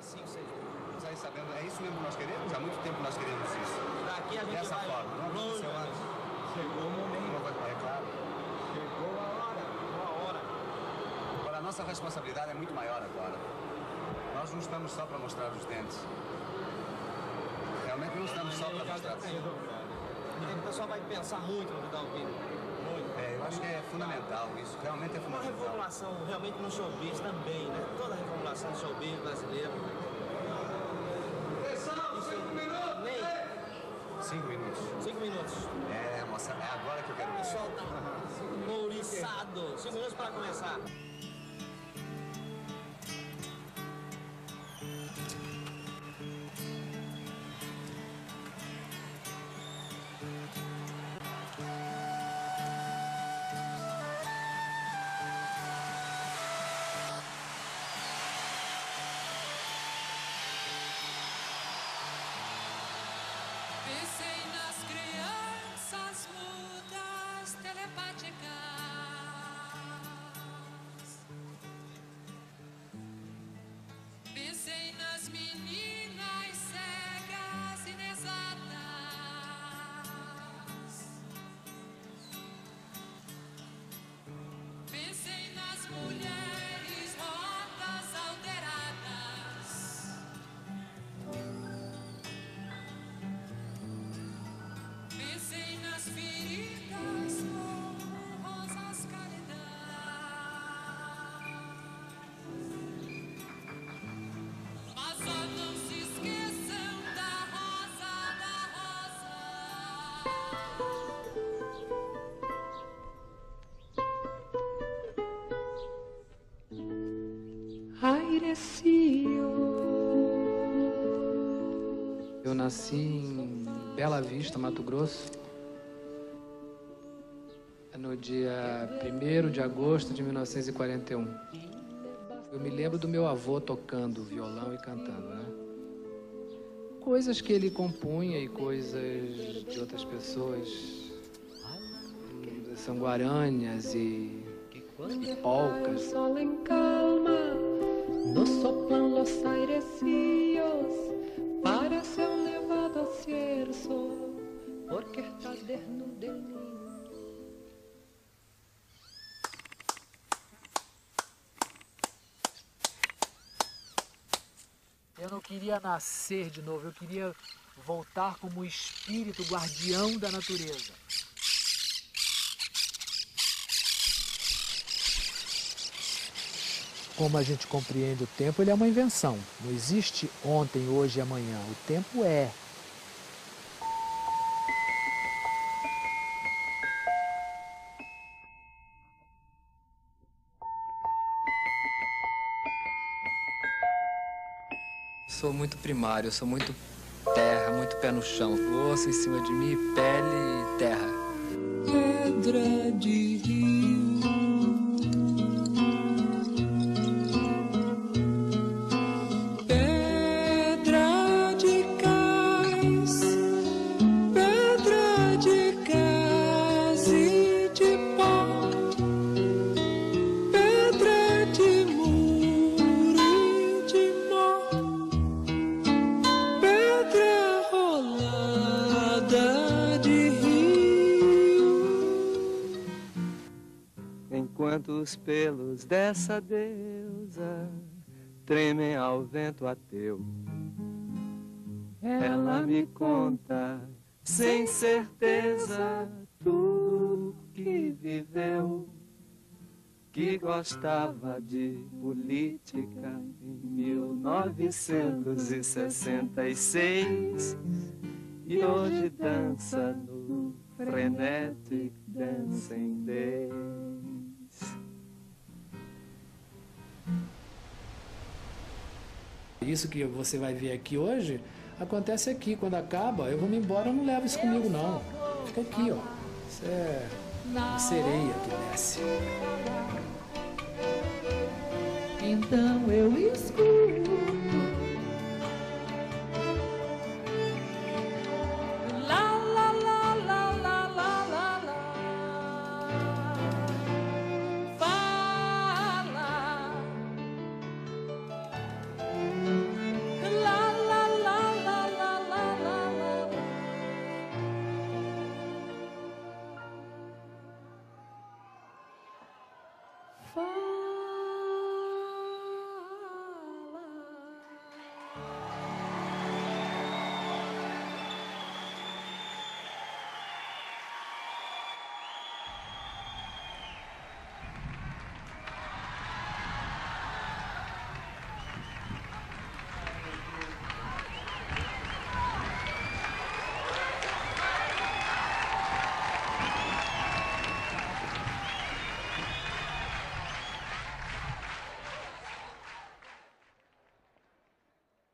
mais 5, 6 minutos. Estamos aí sabendo, é isso mesmo que nós queremos? Há muito tempo nós queremos isso. Daqui a gente dessa vai forma, não longe. aconteceu antes. Chegou o momento. É claro. Chegou a hora. Chegou a hora. Agora, a nossa responsabilidade é muito maior agora. Nós não estamos só para mostrar os dentes. Realmente não estamos só para mostrar os dentes. O pessoal vai pensar muito no que está ouvindo. Muito. É, eu acho que é fundamental isso. Realmente é Uma fundamental. reformulação realmente no showbiz também, né? Toda a reformulação do showbiz brasileiro. Atenção, 5 minutos! Nem 5 minutos. 5 minutos. É, moça, é agora que eu quero O ver. pessoal tá ouriçado. 5 minutos para começar. Pensei nas crianças mudas telepáticas. Pensei nas meninas cegas inexatas. Pensei nas mulheres rotas alteradas. Pensei nas feridas como rosas cálidas. Mas só não se esqueçam da rosa, Eu nasci em Bela Vista, Mato Grosso, no dia 1º de agosto de 1941. Eu me lembro do meu avô tocando violão e cantando, né? Coisas que ele compunha e coisas de outras pessoas, são guaranias e polcas. Sol en calma, nos soplan los airecillos, parece un nevado cierzo, porque está desnudo el niño. Eu não queria nascer de novo, eu queria voltar como o espírito guardião da natureza. Como a gente compreende o tempo, ele é uma invenção. Não existe ontem, hoje e amanhã. O tempo é. Sou muito primário, sou muito terra, muito pé no chão. Osso em cima de mim, pele e terra. Pedra de rio, pedra de cais, pedra de gás e de pó, pedra de muro e de mó, pedra rolada de rio. Enquanto os pelos dessa deusa tremem ao vento ateu, ela me conta sem certeza tudo que viveu, que gostava de política em 1966 e hoje dança no Frenetic Dancing Days. Isso que você vai ver aqui hoje, acontece aqui. Quando acaba, eu vou me embora, eu não levo isso comigo, não. Fica aqui, ó. Isso é uma sereia que desce. Então eu escuto lá, lá, lá, lá, lá, lá, lá, lá. Fala far